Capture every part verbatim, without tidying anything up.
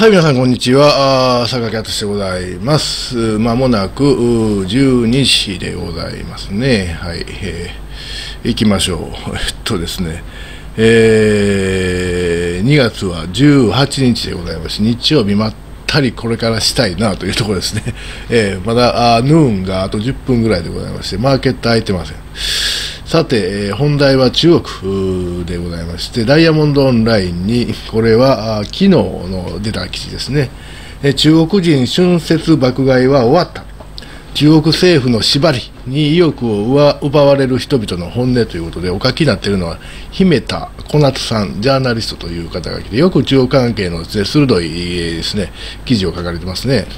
はい、皆さん、こんにちは。あ坂木敦でございます。まもなくじゅうにじでございますね。はい、えー、行きましょう。えっとですね、えー、にがつはじゅうはちにちでございます。日曜日、まったりこれからしたいなというところですね。えー、まだあヌーンがあとじゅっぷんぐらいでございまして、マーケット空いてません。さて、本題は中国でございまして、ダイヤモンドオンラインに、これは昨日の出た記事ですね。中国人春節爆買いは終わった。中国政府の縛りに意欲を奪われる人々の本音ということで、お書きになっているのは、姫田小夏さん、ジャーナリストという方が来て、よく中国関係のですね、鋭いですね、記事を書かれてますね。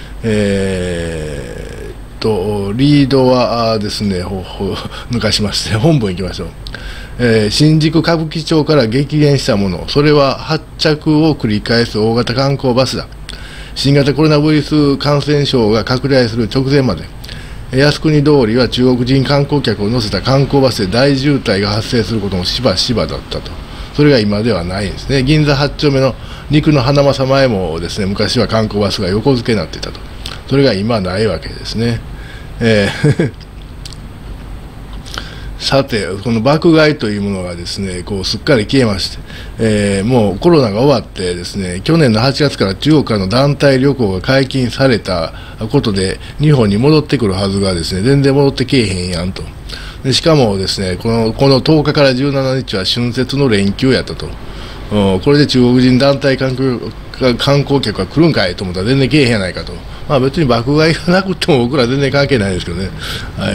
えーリードはですね、ほほ抜かしまして、本文いきましょう。えー、新宿歌舞伎町から激減したもの、それは発着を繰り返す大型観光バスだ。新型コロナウイルス感染症が拡大する直前まで、靖国通りは中国人観光客を乗せた観光バスで大渋滞が発生することもしばしばだったと。それが今ではないんですね。銀座はち丁目の肉の花正前もですね、昔は観光バスが横付けになっていたと。それが今ないわけですね。えー、さて、この爆買いというものがですね、こうすっかり消えまして、えー、もうコロナが終わってですね、去年のはちがつから中国からの団体旅行が解禁されたことで、日本に戻ってくるはずがですね、全然戻ってけえへんやんと。でしかもですね、この、このとおかからじゅうしちにちは春節の連休やったと。これで中国人団体観光観光客が来るんかいと思ったら全然来えへんやないかと。まあ別に爆買いがなくても僕ら全然関係ないですけどね。はい。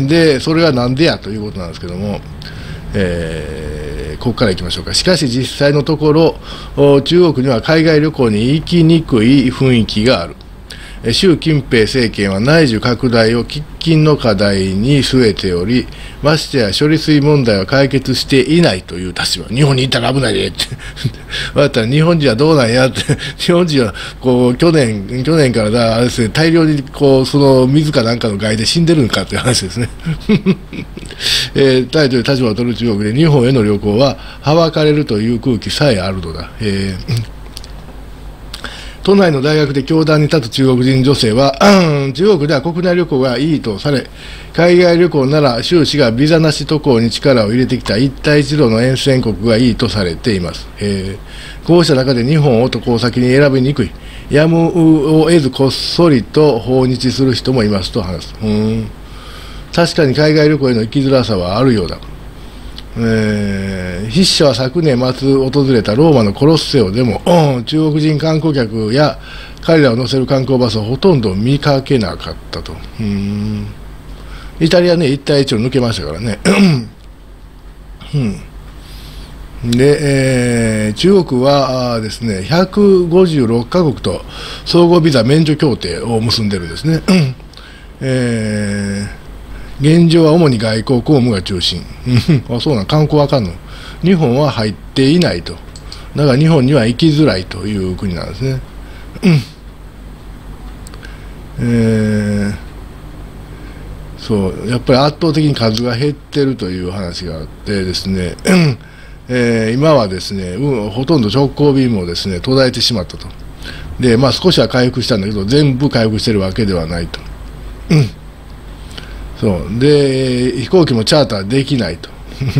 で、それはなんでやということなんですけども、えー、ここからいきましょうか。しかし実際のところ、中国には海外旅行に行きにくい雰囲気がある。習近平政権は内需拡大を喫緊の課題に据えており、ましてや処理水問題は解決していないという立場。日本に行ったら危ないでって。わったら日本人はどうなんやって。日本人はこう去年、去年からだあれですね、大量にこうその水かなんかの害で死んでるんかという話ですね。えー、タイという立場を取る中国で日本への旅行ははばかれるという空気さえあるのだ。えー都内の大学で教壇に立つ中国人女性は、中国では国内旅行がいいとされ、海外旅行なら習氏がビザなし渡航に力を入れてきた一帯一路の沿線国がいいとされています。えー、こうした中で日本を渡航先に選びにくい、やむを得ずこっそりと訪日する人もいますと話す。うーん、確かに海外旅行への行きづらさはあるようだ。えー、筆者は昨年末訪れたローマのコロッセオでも、うん、中国人観光客や彼らを乗せる観光バスをほとんど見かけなかったと。うーん、イタリアね、一帯一路抜けましたからね。うん、で、えー、中国はですね、ひゃくごじゅうろっかこくと相互ビザ免除協定を結んでるんですね。えー現状は主に外交公務が中心。あ、そうなん、観光あかんの。日本は入っていないと。だから日本には行きづらいという国なんですね。えー、そう、やっぱり圧倒的に数が減ってるという話があってですね、えー、今はですね、うん、ほとんど直行便もですね、途絶えてしまったと。で、まあ少しは回復したんだけど、全部回復してるわけではないと。うんそうで飛行機もチャーターできないと。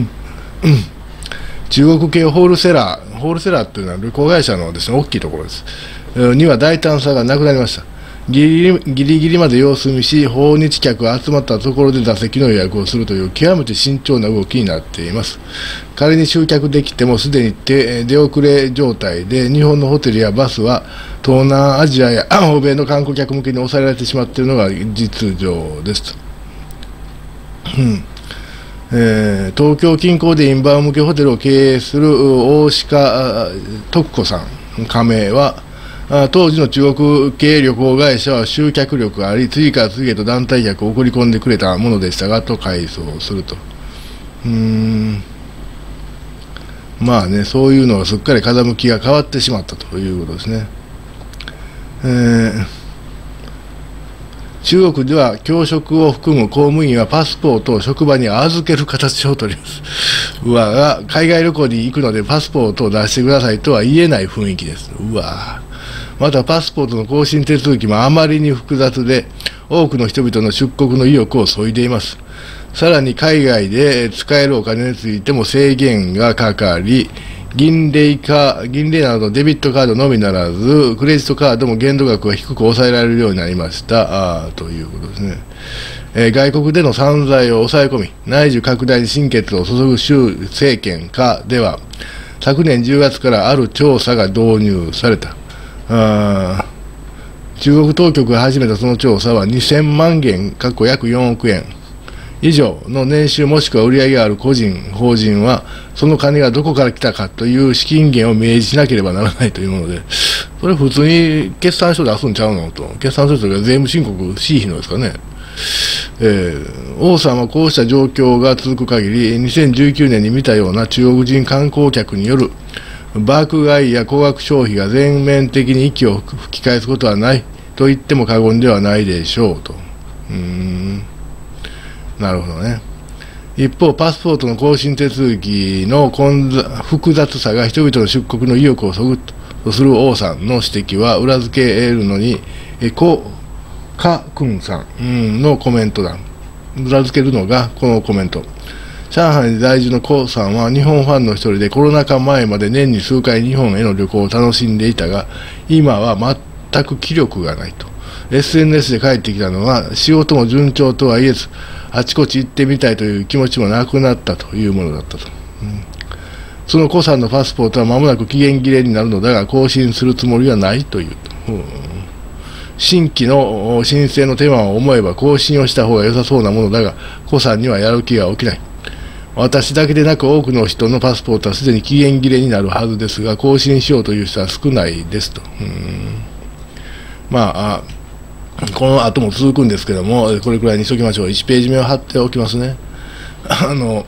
中国系ホールセラー、ホールセラーというのは旅行会社のですね、大きいところです。には大胆さがなくなりました。ギリギリ、ギリギリまで様子見し、訪日客が集まったところで座席の予約をするという極めて慎重な動きになっています。仮に集客できてもすでに出遅れ状態で、日本のホテルやバスは東南アジアや欧米の観光客向けに抑えられてしまっているのが実情ですと。うんえー、東京近郊でインバウンド向けホテルを経営する大鹿徳子さん加盟は、当時の中国系旅行会社は集客力があり、次から次へと団体客を送り込んでくれたものでしたがと回想すると。うーんまあね、そういうのがすっかり風向きが変わってしまったということですね。えー中国では教職を含む公務員はパスポートを職場に預ける形を取ります。うわが海外旅行に行くのでパスポートを出してくださいとは言えない雰囲気です。うわまたパスポートの更新手続きもあまりに複雑で、多くの人々の出国の意欲を削いでいます。さらに海外で使えるお金についても制限がかかり、銀霊か、銀霊などのデビットカードのみならず、クレジットカードも限度額が低く抑えられるようになりましたということですね。えー、外国での散財を抑え込み、内需拡大に心血を注ぐ習政権下では、昨年じゅうがつからある調査が導入された。あ中国当局が始めたその調査はにせんまんげん、過去約よんおくえん以上の年収もしくは売り上げがある個人、法人は、その金がどこから来たかという資金源を明示しなければならないというもので、それ普通に決算書出すんちゃうのと、決算書というか税務申告しいひんのですかね。えー、王さんはこうした状況が続く限り、にせんじゅうきゅうねんに見たような中国人観光客による爆買いや高額消費が全面的に息を吹き返すことはないと言っても過言ではないでしょうと。うーん、なるほどね。一方、パスポートの更新手続きの混雑複雑さが人々の出国の意欲をそぐとする王さんの指摘は裏付けるのに、えコ・カ・クンさんのコメントだ。裏付けるのがこのコメント。上海に在住のコさんは日本ファンの一人で、コロナ禍前まで年に数回日本への旅行を楽しんでいたが、今は全く気力がないと。エスエヌエス で帰ってきたのは、仕事も順調とは言えず、あちこち行ってみたいという気持ちもなくなったというものだったと。うん、そのコさんのパスポートは間もなく期限切れになるのだが、更新するつもりはないというと。うん、新規の申請の手間を思えば更新をした方が良さそうなものだが、コさんにはやる気が起きない。私だけでなく多くの人のパスポートはすでに期限切れになるはずですが、更新しようという人は少ないですと。うん、まあ、この後も続くんですけども、これくらいにしときましょう。いちページ目を貼っておきますね。あの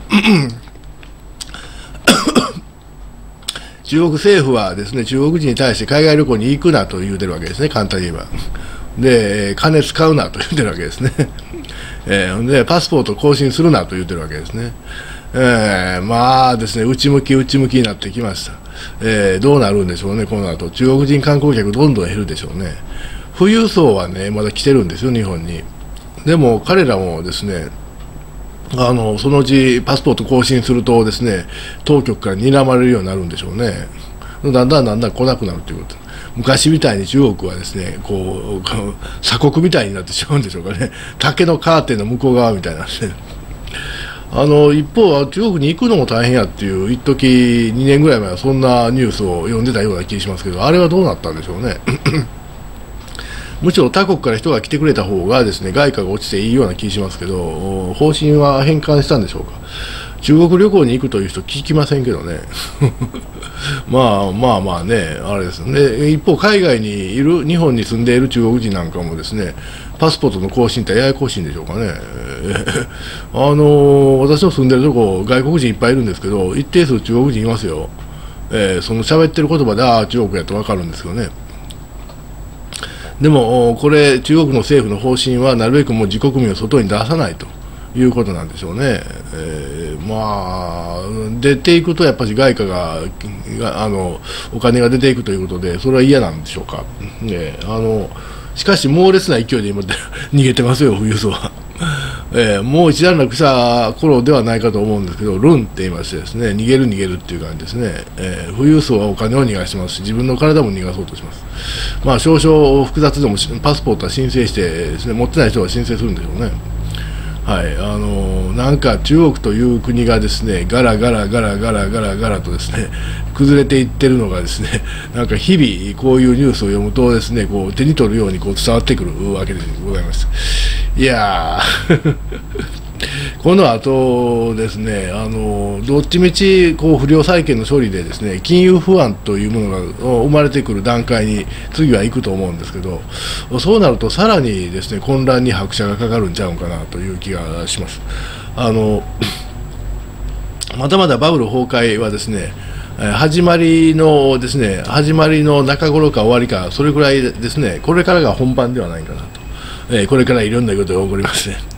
中国政府はですね、中国人に対して海外旅行に行くなと言うてるわけですね、簡単に言えば。で、金使うなと言ってるわけですね。えー、で、パスポート更新するなと言ってるわけですね。えー、まあですね、内向き内向きになってきました。えー、どうなるんでしょうね、この後。中国人観光客どんどん減るでしょうね。富裕層はね、まだ来てるんですよ、日本に。でも、彼らもですね、あの、そのうちパスポート更新するとですね、当局から睨まれるようになるんでしょうね。だんだんだんだん来なくなるということ。昔みたいに中国はですね、こう、鎖国みたいになってしまうんでしょうかね。竹のカーテンの向こう側みたいなね。あの、一方は中国に行くのも大変やっていう、一時にねんぐらい前はそんなニュースを読んでたような気がしますけど、あれはどうなったんでしょうね。むしろ他国から人が来てくれた方がですね、外貨が落ちていいような気がしますけど、方針は変換したんでしょうか。中国旅行に行くという人聞きませんけどね。まあまあまあね、あれですね。一方、海外にいる、日本に住んでいる中国人なんかもですね、パスポートの更新ってややこしいんでしょうかね。あのー、私の住んでるとこ、外国人いっぱいいるんですけど、一定数中国人いますよ。えー、その喋ってる言葉で、ああ、中国やと分かるんですけどね。でも、これ、中国の政府の方針は、なるべくもう自国民を外に出さないということなんでしょうね。えー、まあ、出ていくと、やっぱり外貨が、があの、お金が出ていくということで、それは嫌なんでしょうか。ね、あのしかし、猛烈な勢いで今、逃げてますよ、富裕層は。えー、もう一段落した頃ではないかと思うんですけど、ルンって言いましてですね、逃げる逃げるっていう感じですね。えー、富裕層はお金を逃がしますし、自分の体も逃がそうとします。まあ、少々複雑でもパスポートは申請してですね、持ってない人は申請するんでしょうね。はい、あのー、なんか中国という国がですね、ガラガラガラガラガラガラとですね、崩れていってるのがですね、なんか日々こういうニュースを読むとですね、こう手に取るようにこう伝わってくるわけでございます。いやーこの後ですね、あのどっちみちこう不良債権の処理でですね、金融不安というものが生まれてくる段階に次は行くと思うんですけど、そうなるとさらにですね、混乱に拍車がかかるんちゃうかなという気がします。あのまだまだバブル崩壊はですね、始まりのですね、始まりの中頃か終わりか、それぐらいですね、これからが本番ではないかなと、えー、これからいろんなことが起こりますね。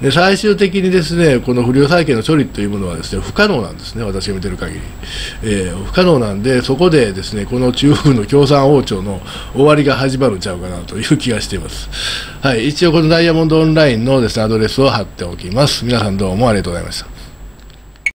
で最終的にですねこの不良債権の処理というものはですね不可能なんですね、私が見てる限り、えー、不可能なんで、そこでですねこの中国の共産王朝の終わりが始まるんちゃうかなという気がしています。はい、一応このダイヤモンドオンラインのですねアドレスを貼っておきます。皆さんどうもありがとうございました。